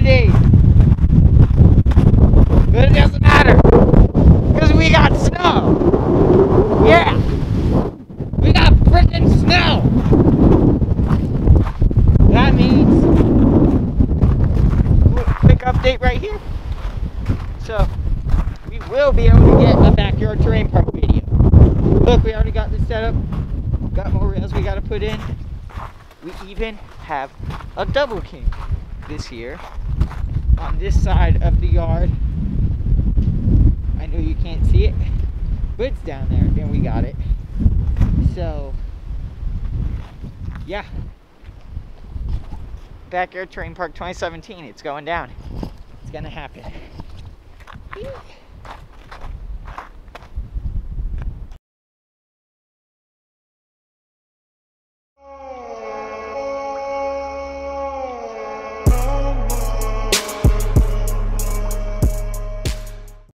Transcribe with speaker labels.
Speaker 1: windy. But it doesn't matter. Because we got snow. Yeah. We got freaking snow. That means, quick update right here. So, we will be able to get a backyard terrain park video. Look, we already got this set up. Got more rails we got to put in. We even have a double king this year on this side of the yard. I know you can't see it, but it's down there, and we got it. So, yeah. Backyard Terrain Park 2017, it's going down. It's gonna happen.